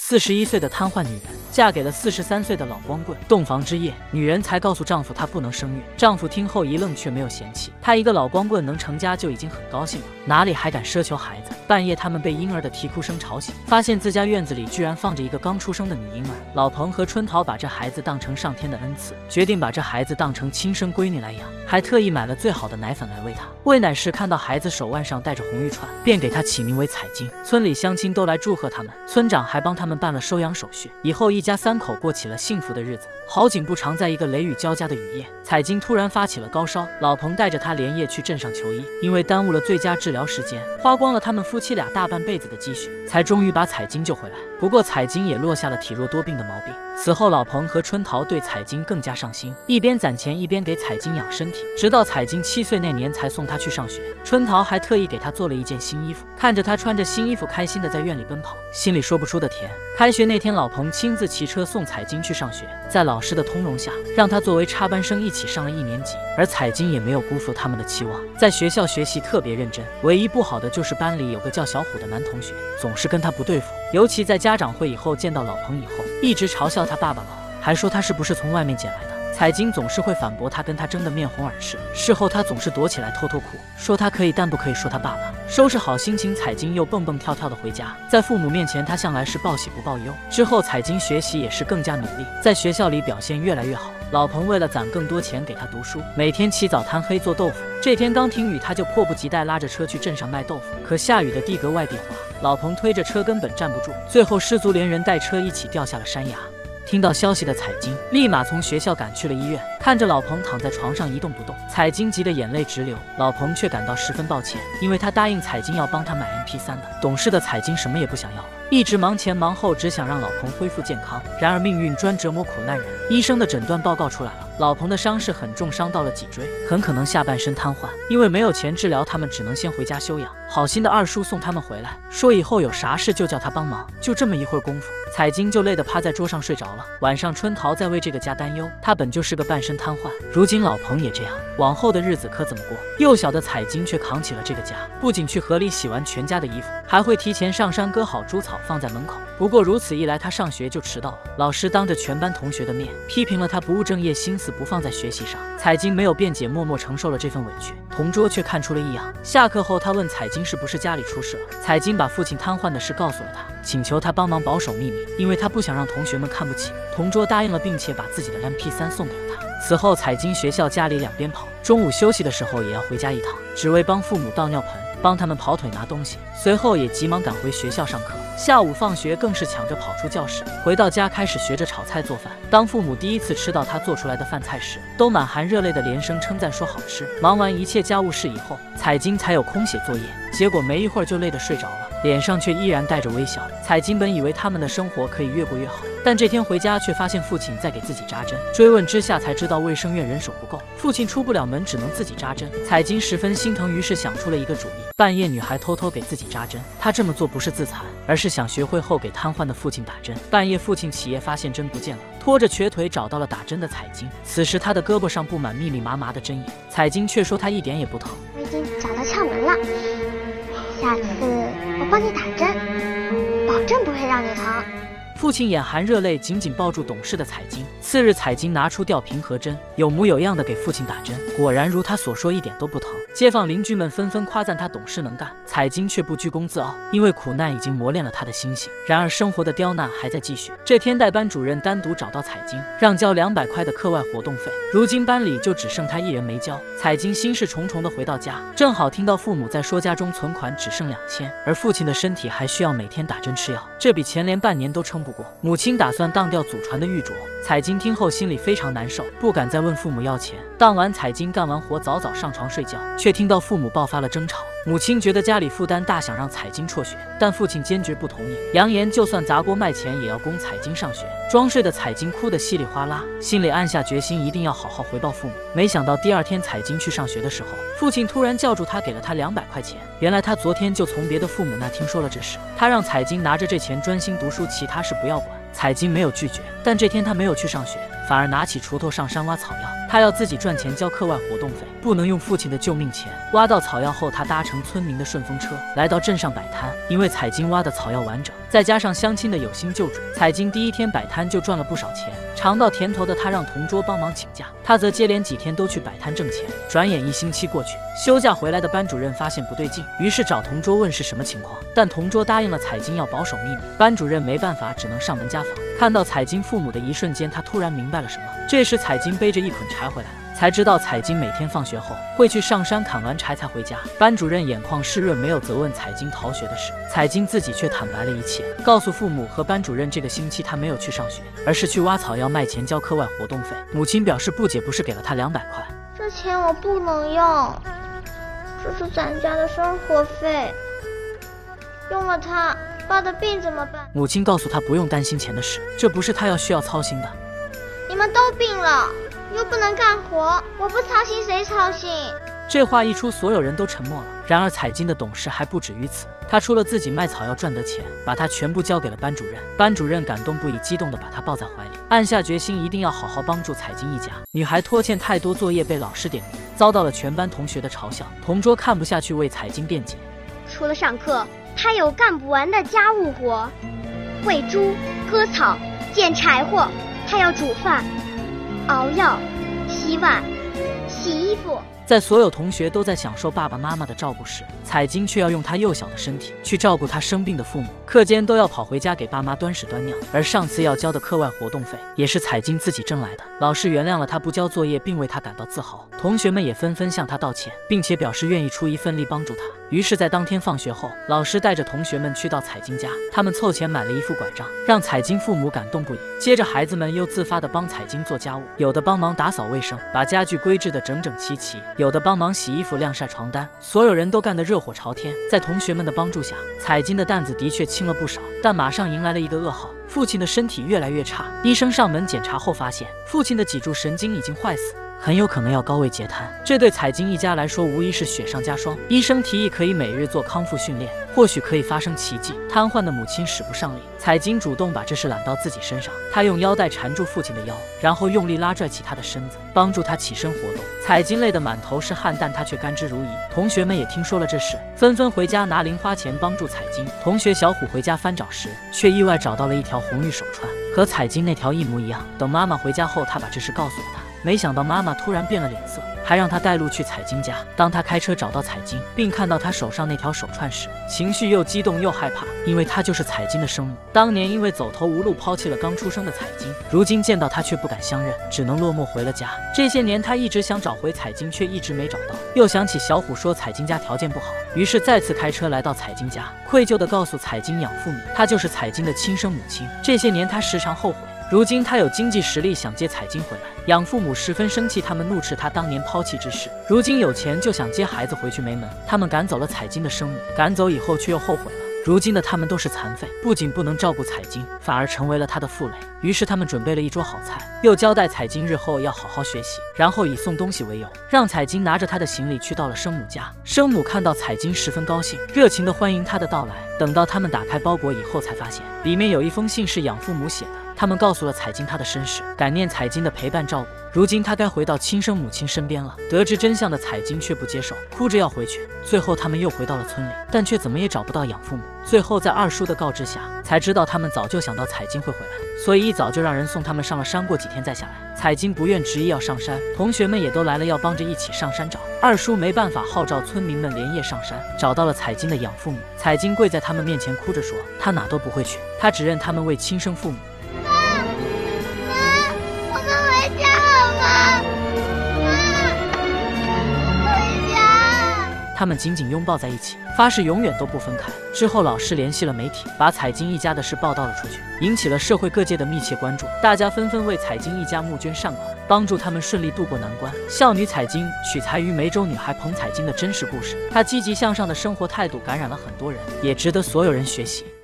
41岁的瘫痪女人嫁给了43岁的老光棍。洞房之夜，女人才告诉丈夫她不能生育。丈夫听后一愣，却没有嫌弃。他一个老光棍能成家就已经很高兴了，哪里还敢奢求孩子？半夜，他们被婴儿的啼哭声吵醒，发现自家院子里居然放着一个刚出生的女婴儿。老彭和春桃把这孩子当成上天的恩赐，决定把这孩子当成亲生闺女来养，还特意买了最好的奶粉来喂她。喂奶时看到孩子手腕上戴着红玉串，便给她起名为彩晶。村里乡亲都来祝贺他们，村长还帮他们办了收养手续，以后一家3口过起了幸福的日子。好景不长，在一个雷雨交加的雨夜，彩晶突然发起了高烧，老彭带着她连夜去镇上求医，因为耽误了最佳治疗时间，花光了他们夫妻俩大半辈子的积蓄，才终于把彩晶救回来。不过彩晶也落下了体弱多病的毛病。此后，老彭和春桃对彩晶更加上心，一边攒钱一边给彩晶养身体，直到彩晶7岁那年才送她去上学。春桃还特意给她做了一件新衣服，看着她穿着新衣服开心的在院里奔跑，心里说不出的甜。开学那天，老彭亲自骑车送彩晶去上学，在老师的通融下，让她作为插班生一起上了1年级。而彩晶也没有辜负他们的期望，在学校学习特别认真，唯一不好的就是班里有个叫小虎的男同学，总是跟他不对付，尤其在家长会以后见到老彭以后，一直嘲笑他爸爸老，还说他是不是从外面捡来的。彩晶总是会反驳他，跟他争得面红耳赤。事后他总是躲起来偷偷哭，说他可以但不可以说他爸爸。收拾好心情，彩晶又蹦蹦跳跳的回家。在父母面前，他向来是报喜不报忧。之后彩晶学习也是更加努力，在学校里表现越来越好。老彭为了攒更多钱给他读书，每天起早贪黑做豆腐。这天刚停雨，他就迫不及待拉着车去镇上卖豆腐。可下雨的地格外地滑，老彭推着车根本站不住，最后失足连人带车一起掉下了山崖。听到消息的彩晶立马从学校赶去了医院，看着老彭躺在床上一动不动，彩晶急得眼泪直流。老彭却感到十分抱歉，因为他答应彩晶要帮他买 MP3的。懂事的彩晶什么也不想要了，一直忙前忙后，只想让老彭恢复健康。然而命运专折磨苦难人，医生的诊断报告出来了，老彭的伤势很重，伤到了脊椎，很可能下半身瘫痪。因为没有钱治疗，他们只能先回家休养。好心的二叔送他们回来，说以后有啥事就叫他帮忙。就这么一会儿功夫，彩晶就累得趴在桌上睡着了。晚上春桃在为这个家担忧，她本就是个半身瘫痪，如今老彭也这样，往后的日子可怎么过？幼小的彩晶却扛起了这个家，不仅去河里洗完全家的衣服，还会提前上山割好猪草放在门口。不过如此一来，她上学就迟到了。老师当着全班同学的面批评了她不务正业，心思不放在学习上。彩晶没有辩解，默默承受了这份委屈。同桌却看出了异样。下课后，他问彩晶是不是家里出事了。彩晶把父亲瘫痪的事告诉了他，请求他帮忙保守秘密，因为他不想让同学们看不起。同桌答应了，并且把自己的 MP3送给了他。此后，彩晶学校家里两边跑，中午休息的时候也要回家一趟，只为帮父母倒尿盆，帮他们跑腿拿东西。随后也急忙赶回学校上课。下午放学更是抢着跑出教室，回到家开始学着炒菜做饭。当父母第一次吃到他做出来的饭菜时，都满含热泪的连声称赞说好吃。忙完一切家务事以后，彩晶才有空写作业，结果没一会儿就累得睡着了，脸上却依然带着微笑。彩晶本以为他们的生活可以越过越好，但这天回家却发现父亲在给自己扎针。追问之下才知道卫生院人手不够，父亲出不了门，只能自己扎针。彩晶十分心疼，于是想出了一个主意。半夜女孩偷偷给自己扎针，她这么做不是自残，而是想学会后给瘫痪的父亲打针。半夜父亲起夜发现针不见了，拖着瘸腿找到了打针的彩晶。此时她的胳膊上布满密密麻麻的针眼，彩晶却说她一点也不疼。 我已经找到窍门了，下次我帮你打针，保证不会让你疼。 父亲眼含热泪，紧紧抱住懂事的彩晶。次日，彩晶拿出吊瓶和针，有模有样的给父亲打针，果然如他所说，一点都不疼。街坊邻居们纷纷夸赞他懂事能干，彩晶却不居功自傲，因为苦难已经磨练了他的心性。然而生活的刁难还在继续。这天，代班主任单独找到彩晶，让交200块的课外活动费。如今班里就只剩他一人没交。彩晶心事重重的回到家，正好听到父母在说家中存款只剩2000，而父亲的身体还需要每天打针吃药，这比前连半年都撑不过。母亲打算当掉祖传的玉镯。彩晶听后心里非常难受，不敢再问父母要钱。当晚，彩晶干完活早早上床睡觉，却听到父母爆发了争吵。母亲觉得家里负担大，想让彩晶辍学，但父亲坚决不同意，扬言就算砸锅卖钱也要供彩晶上学。 装睡的彩金哭得稀里哗啦，心里暗下决心一定要好好回报父母。没想到第二天彩金去上学的时候，父亲突然叫住他，给了他200块钱。原来他昨天就从别的父母那听说了这事，他让彩金拿着这钱专心读书，其他事不要管。彩金没有拒绝，但这天他没有去上学，反而拿起锄头上山挖草药。他要自己赚钱交课外活动费，不能用父亲的救命钱。挖到草药后，他搭乘村民的顺风车来到镇上摆摊。因为彩金挖的草药完整，再加上乡亲的有心救助，彩金第一天摆摊就赚了不少钱。尝到甜头的他让同桌帮忙请假，他则接连几天都去摆摊挣钱。转眼1星期过去，休假回来的班主任发现不对劲，于是找同桌问是什么情况，但同桌答应了彩金要保守秘密。班主任没办法，只能上门家访。看到彩金父母的一瞬间，他突然明白了什么。这时彩金背着一捆柴回来了，才知道彩金每天放学后会去上山砍完柴才回家。班主任眼眶湿润，没有责问彩金逃学的事，彩金自己却坦白了一切，告诉父母和班主任这个星期他没有去上学，而是去挖草药卖钱交课外活动费。母亲表示不解，不是给了他200块？ 这钱我不能用，这是咱家的生活费，用了它，爸的病怎么办？ 母亲告诉他不用担心钱的事，这不是他需要操心的。 你们都病了，又不能干活，我不操心谁操心？ 这话一出，所有人都沉默了。然而彩金的懂事还不止于此，他除了自己卖草药赚得钱，把他全部交给了班主任。班主任感动不已，激动地把他抱在怀里，暗下决心一定要好好帮助彩金一家。女孩拖欠太多作业被老师点名，遭到了全班同学的嘲笑。同桌看不下去，为彩金辩解， 除了上课，还有干不完的家务活，喂猪、割草、捡柴火，还要煮饭、熬药、洗碗、洗衣服。 在所有同学都在享受爸爸妈妈的照顾时，彩金却要用她幼小的身体去照顾她生病的父母，课间都要跑回家给爸妈端屎端尿。而上次要交的课外活动费也是彩金自己挣来的。老师原谅了她不交作业，并为她感到自豪，同学们也纷纷向她道歉，并且表示愿意出一份力帮助她。于是，在当天放学后，老师带着同学们去到彩金家，他们凑钱买了一副拐杖，让彩金父母感动不已。接着，孩子们又自发地帮彩金做家务，有的帮忙打扫卫生，把家具规制得整整齐齐，有的帮忙洗衣服、晾晒床单，所有人都干得热火朝天。在同学们的帮助下，彩金的担子的确轻了不少，但马上迎来了一个噩耗，父亲的身体越来越差。医生上门检查后发现，父亲的脊柱神经已经坏死，很有可能要高位截瘫。这对彩金一家来说无疑是雪上加霜。医生提议可以每日做康复训练，或许可以发生奇迹。瘫痪的母亲使不上力，彩金主动把这事揽到自己身上。她用腰带缠住父亲的腰，然后用力拉拽起他的身子，帮助他起身活动。彩金累得满头是汗，但她却甘之如饴。同学们也听说了这事，纷纷回家拿零花钱帮助彩金。同学小虎回家翻找时，却意外找到了一条红玉手串，和彩金那条一模一样。等妈妈回家后，他把这事告诉了她。没想到妈妈突然变了脸色，还让他带路去彩金家。当他开车找到彩金，并看到他手上那条手串时，情绪又激动又害怕，因为她就是彩金的生母。当年因为走投无路抛弃了刚出生的彩金，如今见到她却不敢相认，只能落寞回了家。这些年他一直想找回彩金，却一直没找到。又想起小虎说彩金家条件不好，于是再次开车来到彩金家，愧疚地告诉彩金养父母，她就是彩金的亲生母亲。这些年他时常后悔，如今他有经济实力想接彩金回来，养父母十分生气，他们怒斥他当年抛弃之事，如今有钱就想接孩子回去没门。他们赶走了彩金的生母，赶走以后却又后悔了。如今的他们都是残废，不仅不能照顾彩金，反而成为了他的负累。于是他们准备了一桌好菜，又交代彩金日后要好好学习，然后以送东西为由，让彩金拿着他的行李去到了生母家。生母看到彩金十分高兴，热情地欢迎他的到来。等到他们打开包裹以后，才发现里面有一封信是养父母写的。他们告诉了彩金他的身世，感念彩金的陪伴照顾，如今他该回到亲生母亲身边了。得知真相的彩金却不接受，哭着要回去。最后他们又回到了村里，但却怎么也找不到养父母。最后在二叔的告知下，才知道他们早就想到彩金会回来，所以一早就让人送他们上了山，过几天再下来。彩金不愿执意要上山，同学们也都来了，要帮着一起上山找。二叔没办法，号召村民们连夜上山，找到了彩金的养父母。彩金跪在他们面前哭着说，他哪都不会去，他只认他们为亲生父母。他们紧紧拥抱在一起，发誓永远都不分开。之后老师联系了媒体，把彩金一家的事报道了出去，引起了社会各界的密切关注。大家纷纷为彩金一家募捐善款，帮助他们顺利度过难关。少女彩金取材于梅州女孩彭彩金的真实故事，她积极向上的生活态度感染了很多人，也值得所有人学习。